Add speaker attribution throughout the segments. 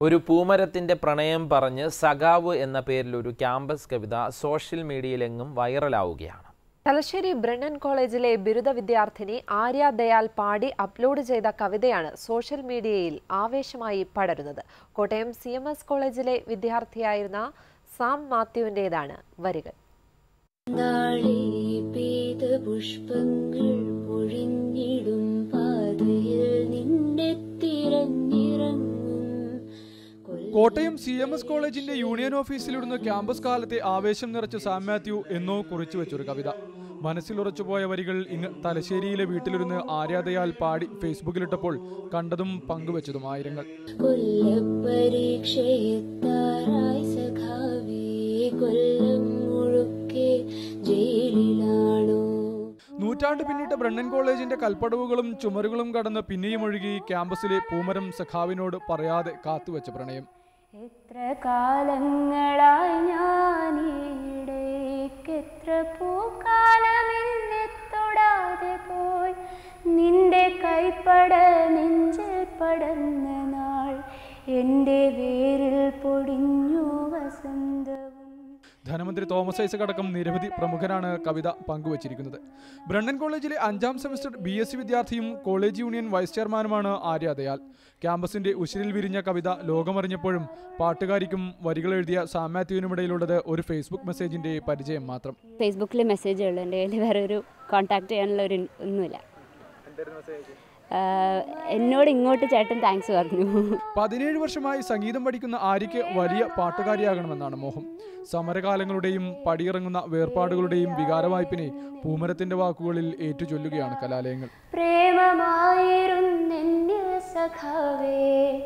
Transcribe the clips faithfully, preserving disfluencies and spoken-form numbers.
Speaker 1: ഒരു പൂമരത്തിന്റെ പ്രണയം പറഞ്ഞ് സഖാവ് എന്ന പേരിൽ ഒരു ക്യാമ്പസ് കവിത സോഷ്യൽ മീഡിയയിലെങ്ങും വൈറലാവുകയാണ്.
Speaker 2: തലശ്ശേരി ബ്രണ്ണൻ കോളേജിലെ ബിരുദ വിദ്യാർത്ഥിനി ആര്യ ദയാൽ പാടി അപ്ലോഡ് ചെയ്ത കവിതയാണ് സോഷ്യൽ മീഡിയയിൽ ആവേശമായി പടരുന്നത്. കോട്ടയം സി എം എസ് കോളേജിലെ വിദ്യാർത്ഥിയായിരുന്ന സാം മാത്യുവിൻ്റെതാണ് വരികൾ.
Speaker 3: കോട്ടയം സി എം എസ് കോളേജിന്റെ യൂണിയൻ ഓഫീസിലിടുന്ന ക്യാമ്പസ് കാലത്തെ ആവേശം നിറച്ച സാം മാത്യു എന്നോ കുറിച്ചു വെച്ചൊരു കവിത. മനസ്സിലുറച്ചുപോയ വരികൾ ഇങ്ങ് തലശ്ശേരിയിലെ വീട്ടിലിരുന്ന് ആര്യാദയാൽ പാടി ഫേസ്ബുക്കിലിട്ടപ്പോൾ കണ്ടതും പങ്കുവെച്ചതും ആയിരങ്ങൾ. നൂറ്റാണ്ട് പിന്നിട്ട ബ്രണ്ണൻ കോളേജിന്റെ കൽപ്പടവുകളും ചുമരുകളും കടന്ന് പിന്നെയും ഒഴുകി ക്യാമ്പസിലെ പൂമരം സഖാവിനോട് പറയാതെ കാത്തുവെച്ച പ്രണയം.
Speaker 4: എത്ര കാലങ്ങളായി ഞാനിടേക്കെത്ര പൂക്കാലമെന്നെ തൊടാതെ പോയി, നിന്റെ കൈപ്പട നെഞ്ചിൽ പടർന്ന നാൾ എൻ്റെ വേരിൽ പൊടിഞ്ഞു വസന്തവും.
Speaker 3: ധനമന്ത്രി തോമസ് ഐസക് അടക്കം നിരവധി പ്രമുഖരാണ് കവിത പങ്കുവച്ചിരിക്കുന്നത്. ബ്രണ്ണൻ കോളേജിലെ അഞ്ചാം സെമസ്റ്റർ ബി എസ് സി വിദ്യാർത്ഥിയും കോളേജ് യൂണിയൻ വൈസ് ചെയർമാനുമാണ് ആര്യ ദയാൽ. ക്യാമ്പസിന്റെ ഉശിരിൽ വിരിഞ്ഞ കവിത ലോകമറിഞ്ഞപ്പോഴും പാട്ടുകാരിക്കും വരികൾ എഴുതിയ സാം മാത്യുവിനുമിടയിലുള്ളത് ഒരു ഫേസ്ബുക്ക് മെസ്സേജിന്റെ പരിചയം മാത്രം.
Speaker 4: ഫേസ്ബുക്കിൽ മെസ്സേജ് ഉള്ളൂ, എൻ്റെ കയ്യിൽ വേറെ ഒരു കോൺടാക്ട് ചെയ്യാനുള്ള ഒരു ഒന്നുമില്ല. എന്നോട് ഇങ്ങോട്ട് ചേട്ടൻ താങ്ക്സ് പറഞ്ഞു.
Speaker 3: പതിനേഴ് വർഷമായി സംഗീതം പഠിക്കുന്ന ആര്യയ്ക്ക് വലിയ പാട്ടുകാരിയാകണമെന്നാണ് മോഹം. സമരകാലങ്ങളുടെയും പടിയിറങ്ങുന്ന വേർപാടുകളുടെയും വികാരവായ്പിനെ പൂമരത്തിന്റെ വാക്കുകളിൽ ഏറ്റുചൊല്ലുകയാണ് കലാലയങ്ങൾ.
Speaker 4: പ്രേമമായിരുന്നെന്നിൽ സഖാവേ,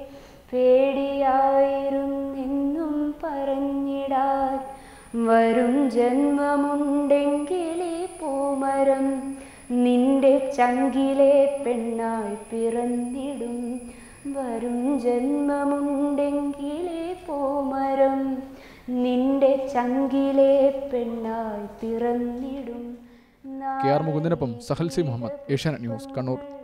Speaker 4: പേടിയായിരുന്നെന്നും പറഞ്ഞിടാൻ, വരും ജന്മമുണ്ടെങ്കിലേ പൂമരം നിന്റെ ചങ്കിലെ പെണ്ണായി പിറന്നിടും, വരും ജന്മമുണ്ടെങ്കിലേ പൂമരം നിന്റെ ചങ്കിലെ പെണ്ണായി പിറന്നിടും.
Speaker 3: കെ ആർ മുകുന്ദനൊപ്പം സഹൽ സി മുഹമ്മദ്, ഏഷ്യാനെറ്റ് ന്യൂസ്, കണ്ണൂർ.